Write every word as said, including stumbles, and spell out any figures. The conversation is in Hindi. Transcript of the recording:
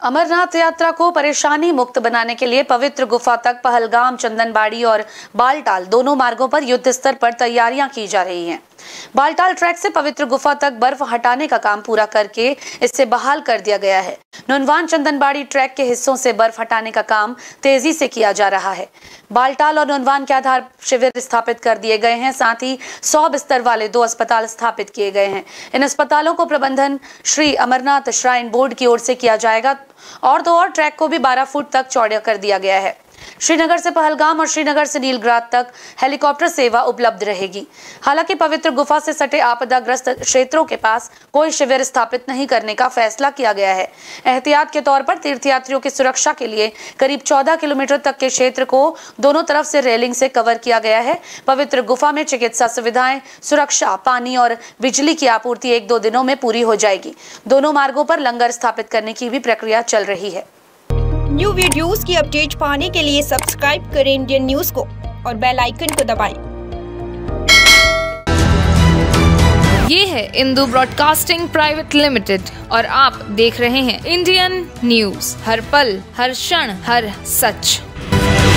अमरनाथ यात्रा को परेशानी मुक्त बनाने के लिए पवित्र गुफा तक पहलगाम, चंदनबाड़ी और बालटाल दोनों मार्गों पर युद्ध स्तर पर तैयारियां की जा रही हैं। बालटाल ट्रैक से पवित्र गुफा तक बर्फ हटाने का काम पूरा करके इसे बहाल कर दिया गया है। नुनवान चंदनबाड़ी ट्रैक के हिस्सों से बर्फ हटाने का काम तेजी से किया जा रहा है। बालटाल और नुनवान के आधार शिविर स्थापित कर दिए गए हैं। साथ ही सौ बिस्तर वाले दो अस्पताल स्थापित किए गए हैं। इन अस्पतालों को प्रबंधन श्री अमरनाथ श्राइन बोर्ड की ओर से किया जाएगा और तो और ट्रैक को भी बारह फुट तक चौड़ा कर दिया गया है। श्रीनगर से पहलगाम और श्रीनगर से नीलग्राद तक हेलीकॉप्टर सेवा उपलब्ध रहेगी। हालांकि पवित्र गुफा से सटे आपदाग्रस्त क्षेत्रों के पास कोई शिविर स्थापित नहीं करने का फैसला किया गया है। एहतियात के तौर पर तीर्थयात्रियों की सुरक्षा के लिए करीब चौदह किलोमीटर तक के क्षेत्र को दोनों तरफ से रेलिंग से कवर किया गया है। पवित्र गुफा में चिकित्सा सुविधाएं, सुरक्षा, पानी और बिजली की आपूर्ति एक दो दिनों में पूरी हो जाएगी। दोनों मार्गों पर लंगर स्थापित करने की भी प्रक्रिया चल रही है। न्यू वीडियोस की अपडेट पाने के लिए सब्सक्राइब करें इंडियन न्यूज को और बेल आइकन को दबाएं। ये है इंदू ब्रॉडकास्टिंग प्राइवेट लिमिटेड और आप देख रहे हैं इंडियन न्यूज, हर पल, हर क्षण, हर सच।